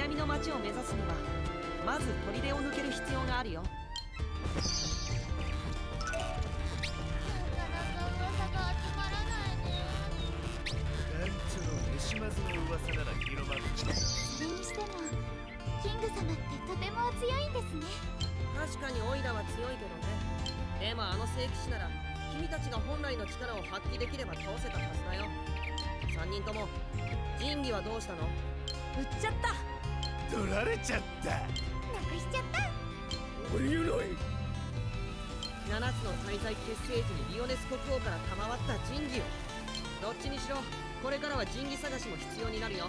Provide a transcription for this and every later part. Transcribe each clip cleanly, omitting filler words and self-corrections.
南の町を目指すにはまず砦を抜ける必要があるよ。 島津の噂なら広まる。 それにしてもキング様ってとてもお強いんですね。 確かにオイラは強いけどね。でもあの聖騎士なら君たちが本来の力を発揮できれば倒せたはずだよ。3人とも神器はどうしたの？ 売っちゃった。 取られちゃった。 なくしちゃった。 おゆろい。 7つの大罪結成時にリオネス国王から賜った神器を。どっちにしろこれからは神器探しも必要になるよ。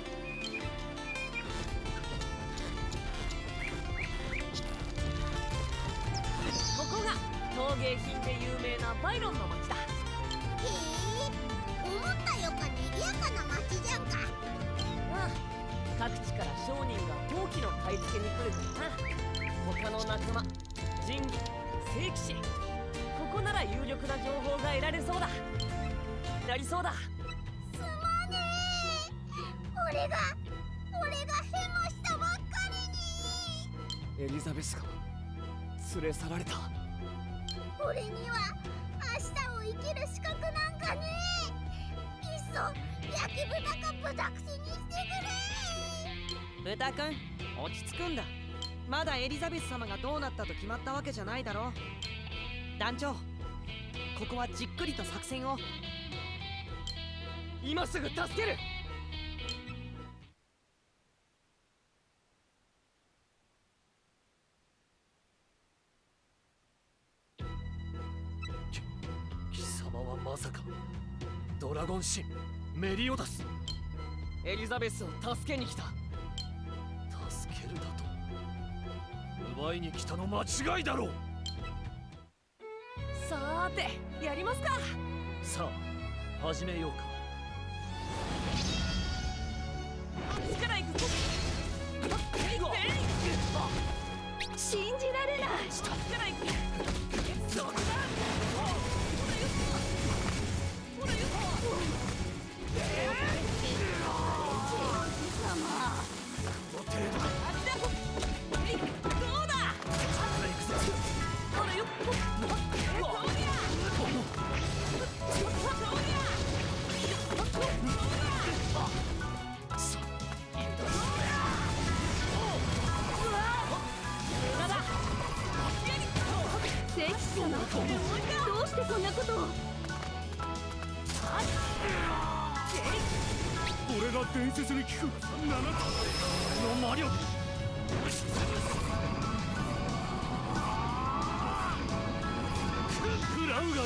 ここが陶芸品で有名なバイロンの町だ。 へえ、思ったよか賑やかな町じゃんか。 各地から商人が陶器の買い付けに来るからな。他の仲間、神器、聖騎士、ここなら有力な情報が得られそうだ。なりそうだ。 すまねえ。俺がヘマしたばっかりに。 エリザベスが連れ去られた。 俺には明日を生きる資格なんかねえ。いっそ焼き豚か豚串にしてくれ。 豚くん落ち着くんだ。まだエリザベス様がどうなったと決まったわけじゃないだろ。団長、ここはじっくりと作戦を。 今すぐ助ける。貴様はまさかドラゴン神メリオダス。エリザベスを助けに来た。助けるだと奪いに来たの間違いだろう。 さーてやりますか。 さあ始めようか。 力いくぞ。信じられない。力いく。そこだ。ほらよ。 この程度だ。 どうだ。 力いくぞ。 ほらよ。聖騎士様、どうしてこんなことを。 俺が伝説に聞く7つの魔力。食らうがいい。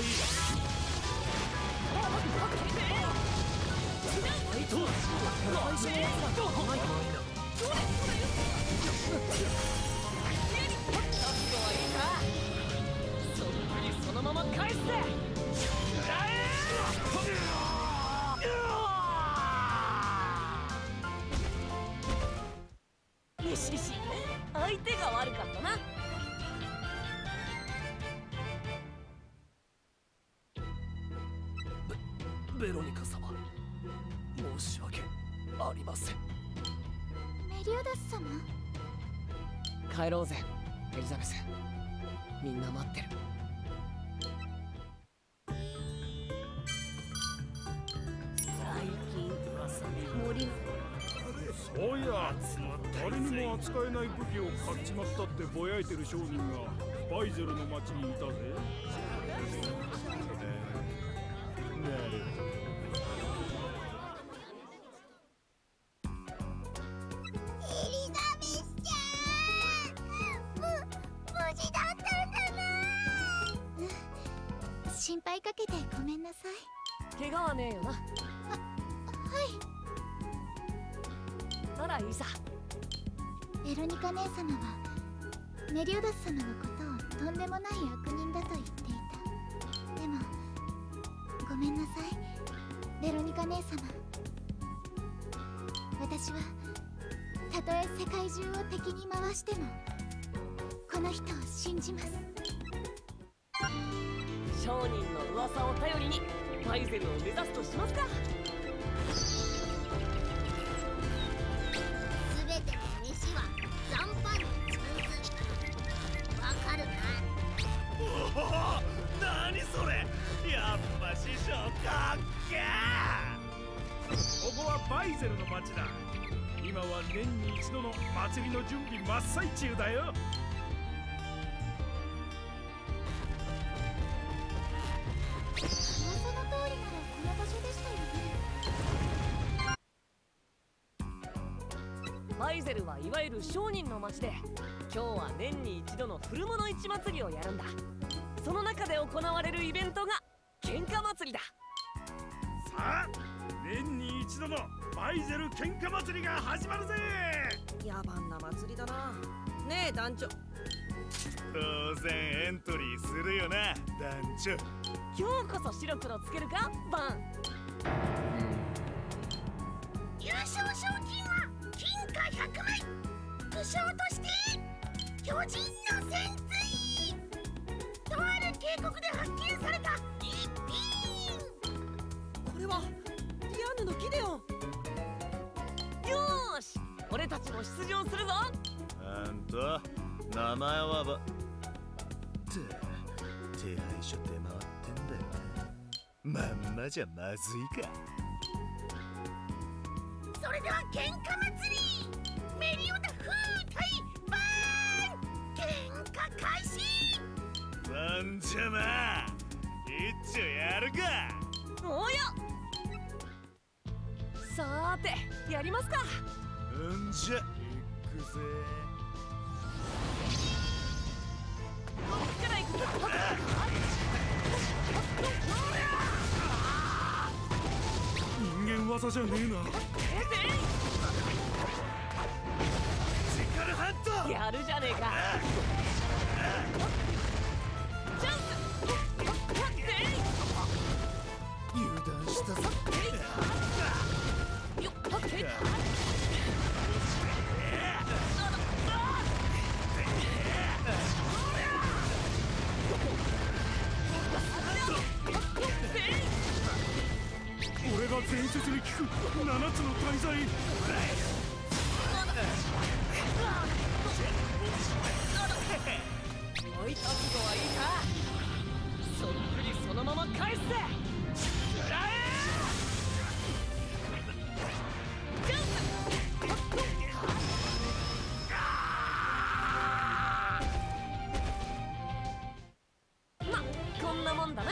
ファイト。 そのまま返すぜ。よしよし、相手が悪かったな。 ベロニカ様、申し訳ありません。 メリオダス様、 帰ろうぜエリザベス。みんな待ってる。 最近森。 そういや、誰にも扱えない武器を買っちまったってぼやいてる商人がバイゼルの町にいたぜ。なるほど。 エリザベスちゃん、無事だったんだな。心配かけてごめんなさい。 怪我はねえよな。 はい。 ならいいさ。 ベロニカ姉様はメリオダス様のことをとんでもない悪人だと言っていた。でもごめんなさいベロニカ姉様。私はたとえ世界中を敵に回してもこの人を信じます。 商人の噂を頼りにバイゼルを目指すとしますか。 全ても三島今は年に一度の祭りの準備真っ最中だよ。 噂の通りならこの場所でしたよね。 バイゼルはいわゆる商人の町で、今日は年に一度の古物市祭りをやるんだ。その中で行われるイベントが喧嘩祭りだ。 さあ、年に一度のバイゼル喧嘩祭りが始まるぜ。 野蛮な祭りだな。ねえ団長。 当然エントリーするよな団長。 今日こそ白黒つけるかバン。 優勝賞金は金貨100枚。武将として巨人の潜水。とある渓谷で発見された一品。 これはディアンヌのギデオン。 よーし、俺たちも出場するぞ。 あんた名前は手配書出回ってんだよな。まんまじゃまずいか。 それでは喧嘩祭りメリオダ風対バーン喧嘩開始。 ワンジャマ一丁やるか。 おや、さーてやりますか。 んじゃ行くぜ。 こっちから行くぞ。 人間技じゃねえな。力ハントやるじゃねえか。チャンス。 油断したぞ。 よっ、オッケー。 俺が伝説に聞く7つの大罪。 追い覚悟はいいか。そっくりそのまま返すぜ。食らえ。チャンス。ま、こんなもんだな。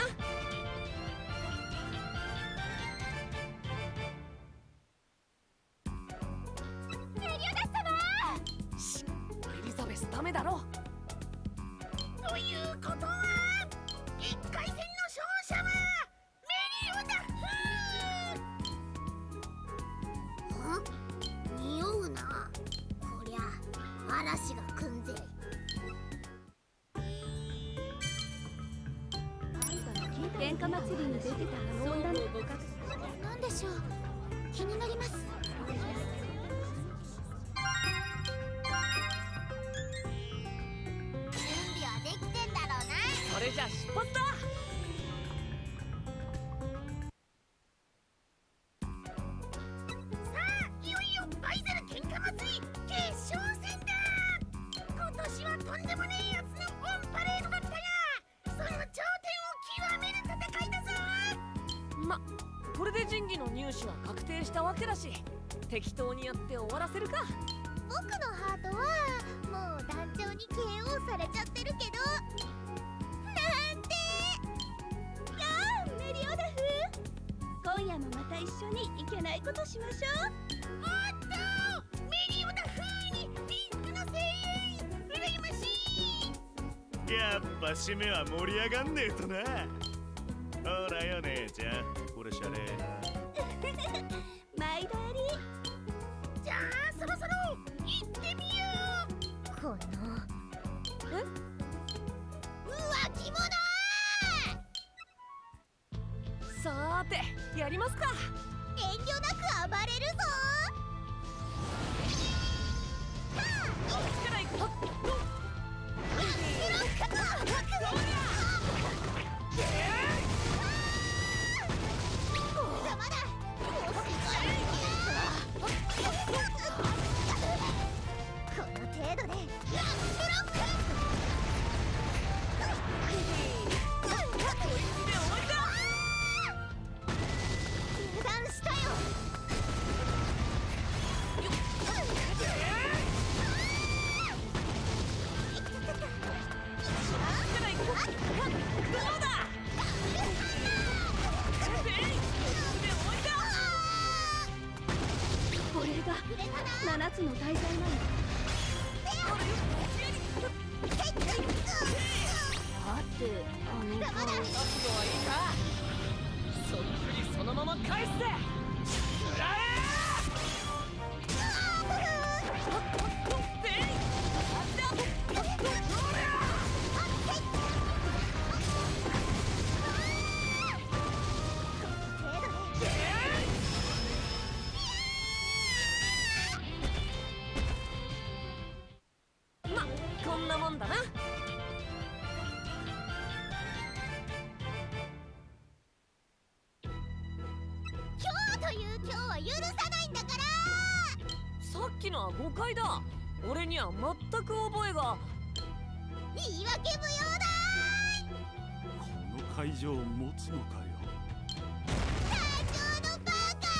エリザベスダメだろ。 ということは1回戦の勝者はメリオダ風。匂うな。こりゃ嵐が来んぜ。 喧嘩祭りに出てたあの女の子。 なんでしょう、気になります。準備はできてんだろうな。 それじゃ出発だ。 さあ、いよいよバイゼル喧嘩祭り決勝戦だ。今年はとんでもねえやつのオンパレードだったが、その頂点を極める戦いだぞ。 ま、これで神器の入手は確定したわけだし、適当にやって終わらせるか。 僕のハートはもう団長に KO されちゃってるけど。なんて。やあ、メリオダ風。 今夜もまた一緒にいけないことしましょう。 おっと、メリオダ風にピンクの声援羨ましい。 やっぱ締めは盛り上がんねえとな。ほらよ姉ちゃん、これシャレーな。 毎度あり。 じゃあそろそろ行ってみよう。この浮気者。 さーてやりますか。 遠慮なく暴れるぞ。 こっちから行くぞ。 まだこの程度でラックロック。油断したよ。 つの大罪なんだ。はて、 覚悟はいいか。そっくりそのまま返して食らえ。ま、こんなもんだな。 今日は許さないんだから。 さっきのは誤解だ。俺には全く覚えが。 言い訳無用だ。 この会場を持つのかよ。 社長のバ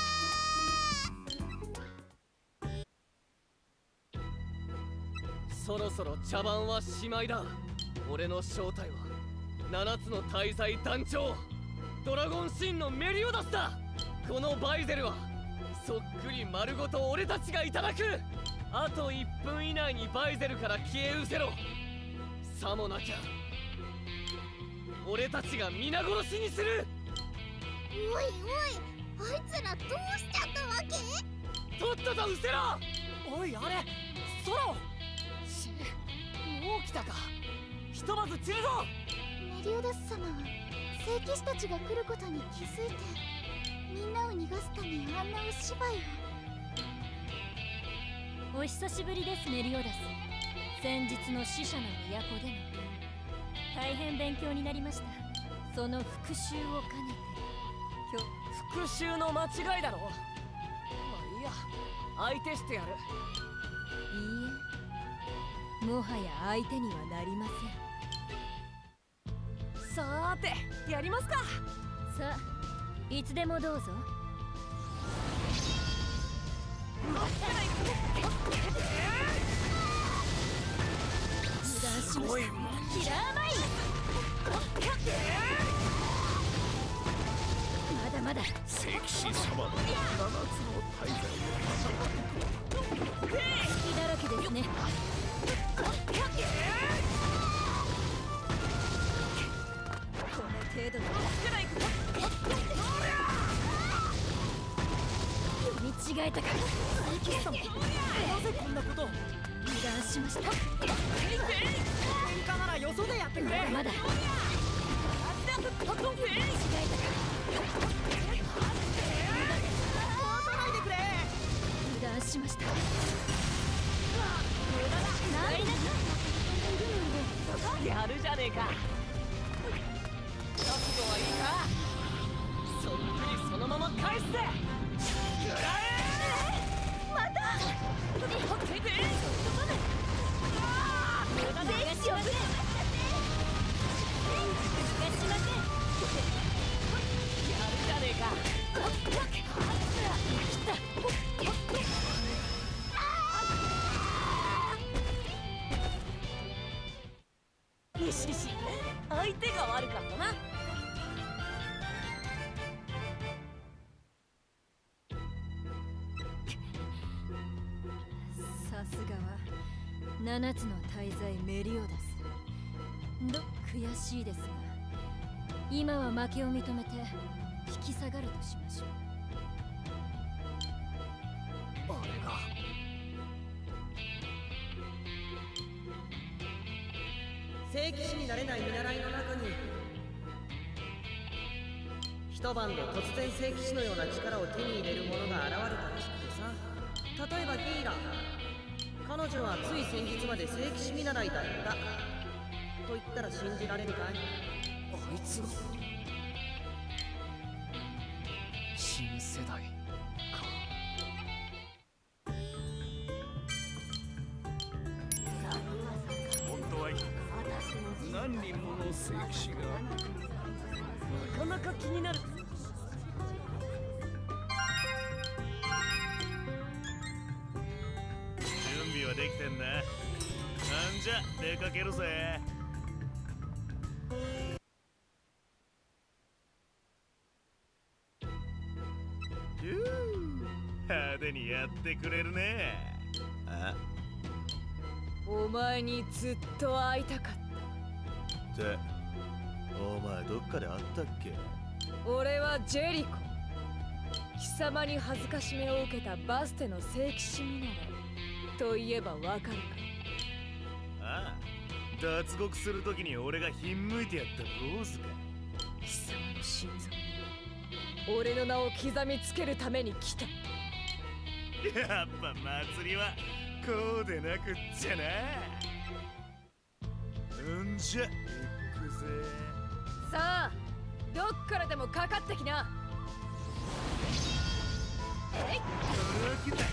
カ。 そろそろ茶番はしまいだ。俺の正体は7つの大罪団長ドラゴンシンのメリオダスだ。このバイゼルはそっくり丸ごと俺たちがいただく。あと1分以内にバイゼルから消え失せろ。さもなきゃ俺たちが皆殺しにする。 おいおい、あいつらどうしちゃったわけ。 とっとと失せろ。 おい、あれソロ。もう来たか。ひとまず散るぞ。 メリオダス様は聖騎士たちが来ることに気づいて、みんなを逃がすためあんなお芝居を。 お久しぶりです、メリオダス。先日の死者の都での大変勉強になりました。その復讐を兼ねて。 復讐の間違いだろ。まあいいや、相手してやる。 いいえ、もはや相手にはなりません。 さーて、やりますか。 さあ、いつでもどうぞ。油断しました。キラーマイン。まだまだ。 聖騎士様の7つの大罪隙だらけですね。この程度で読み違えたか。聖騎士様、なぜこんなこと。油断しました。 喧嘩ならよそでやってくれ。 まだ。間違えたか。油断しました。 やるじゃねえか。覚悟はいいか。そっくりそのまま返して食らえ。また無駄でしません。やるじゃねえか。よしよし、相手が悪かったな。 さすがは7つの大罪メリオダス。悔しいですが、今は負けを認めて引き下がるとしましょう。 あれが聖騎士になれない見習いの中に一晩で突然聖騎士のような力を手に入れる者が現れたらしくてさ。例えばギーラ、彼女はつい先日まで聖騎士見習いだったと言ったら信じられるかい。 あいつが新世代か。 本当は何人もの聖騎士が。 なかなか気になる。 準備はできてんな。なんじゃ出かけるぜ。派手にやってくれるね。 前にずっと会いたかった。 ってお前どっかで会ったっけ？ 俺はジェリコ。貴様に恥ずかしめを受けたバステの聖騎士見習いといえばわかるか？ ああ、脱獄するときに俺がひんむいてやった坊主か。 貴様の心臓に俺の名を刻みつけるために来た。 やっぱ祭りはこうでなくっちゃな。んじゃ行くぜ。 さあ、どっからでもかかってきな。えいっ、 来た。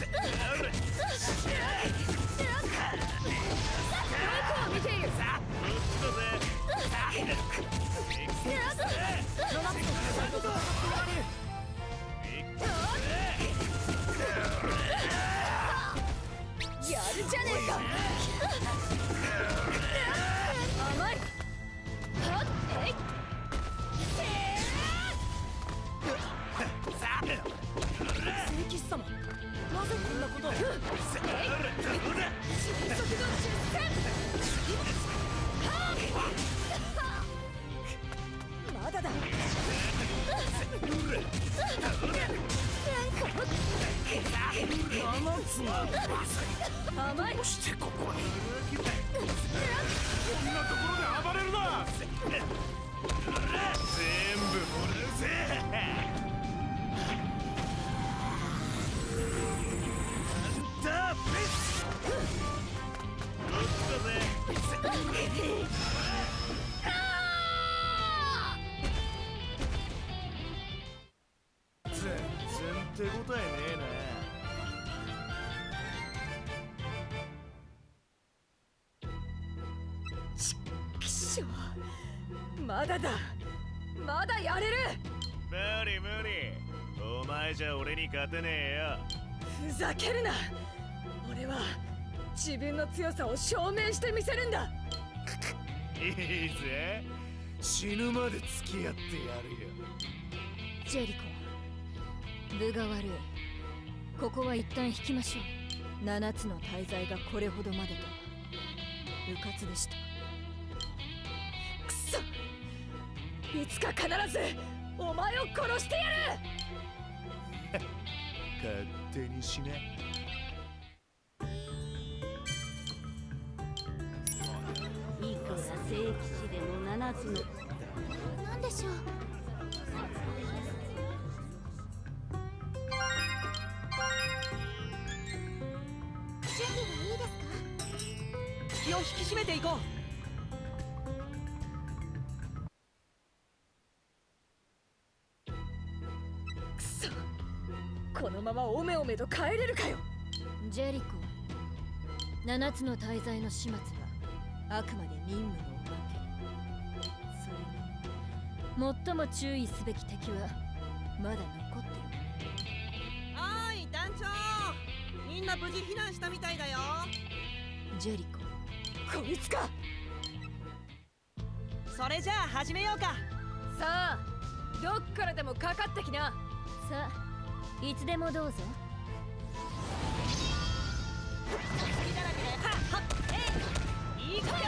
どこを見ている。 さあ、落ちたぜ。 やるじゃねえか。甘い。はっ、えいっ、聖騎士様、なぜこんなことを。迅速の実践。まだだ。甘い。 どうしてここに？こんなところで暴れるな！ 全部もらうぜ。ダーフェス。落ちたぜ。全然手応えねえな。 まだだ。まだやれる。 無理無理。お前じゃ俺に勝てねえよ。 ふざけるな。俺は自分の強さを証明してみせるんだ。 いいぜ。死ぬまで付き合ってやるよ。 ジェリコ、分が悪い。ここは一旦引きましょう。7つの大罪がこれほどまでと。うかつでした。くそ、いつか必ずお前を殺してやる。 勝手にしな。 いくら聖騎士でも7つの。 なんでしょう。準備はいいですか？ 気を引き締めていこう。 くそ、このままおめおめと帰れるかよ。ジェリコ、7つの大罪の始末はあくまで任務のおまけ。それに最も注意すべき敵はまだ残ってる。 おーい団長、みんな無事避難したみたいだよ。 ジェリコ、こいつか。 それじゃあ始めようか。 さあ、どっからでもかかってきな。さあ、いつでもどうぞ。 いいかよ。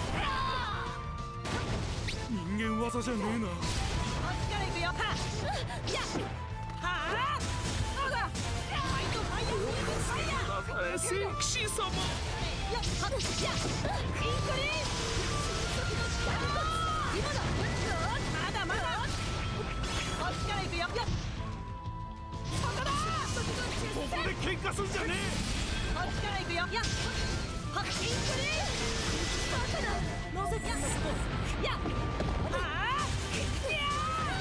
人間技じゃねえな。 こっちから行くよ。はっやっはあ、そうだ。ファイトファイヤーファイヤー。 だから聖騎士様。 やっはっやっインクリーン。今だ。まだまだ。こっちから行くよ。やっここだ。 ここで喧嘩すんじゃねえ。 こっちから行くよ。やっはっインクリーン。バカだ。なぜかやっはあ、いや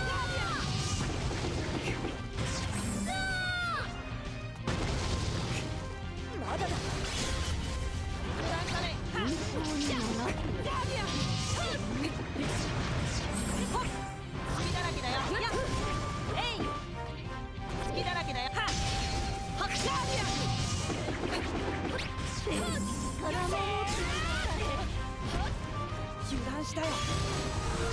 ー、まだだ。油断したよ。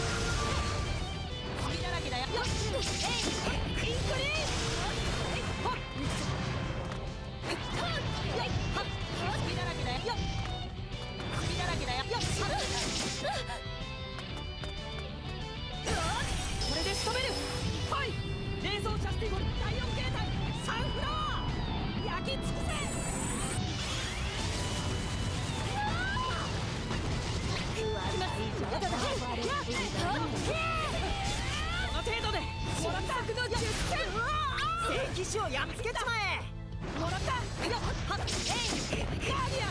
の程度でもらった。聖騎士をやっつけちまえ。もらった。はっガーディアン。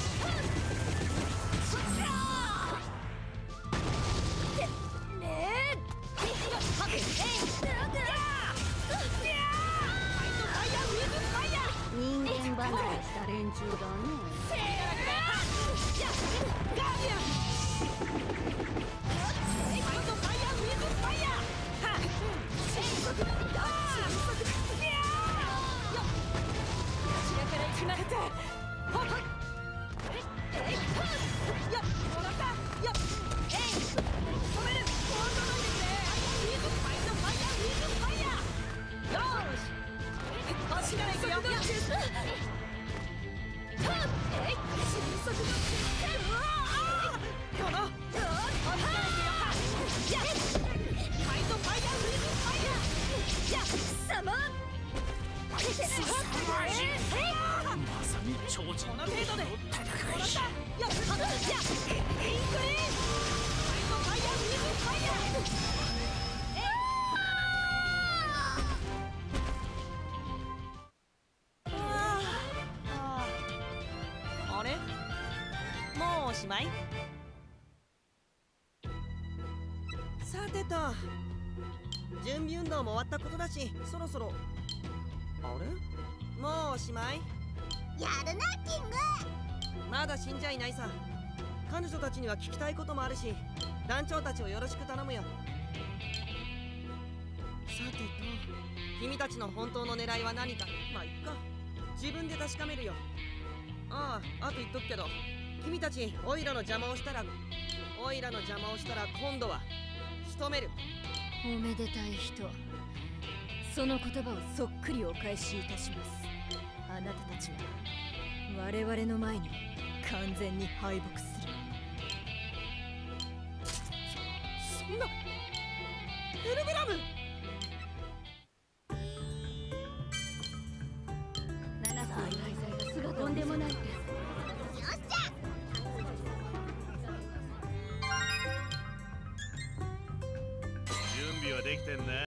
人間離れした連中だね。 ガーディアン。 まさに超人の戦い。 あれ？もうおしまい？さてと、準備運動も終わったことだし、そろそろ。あれ？もうおしまい？ やるなキング。 まだ死んじゃいないさ。彼女たちには聞きたいこともあるし、団長たちをよろしく頼むよ。さてと、君たちの本当の狙いは何か。まあいっか、自分で確かめるよ。あと言っとくけど、君たちオイラの邪魔をしたら今度は仕留める。 おめでたい人、その言葉をそっくりお返しいたします。あなたたちは我々の前に完全に敗北する。 そんなヘルブラム。 7歳大罪がとんでもないです。 よっしゃ。 準備はできてんな。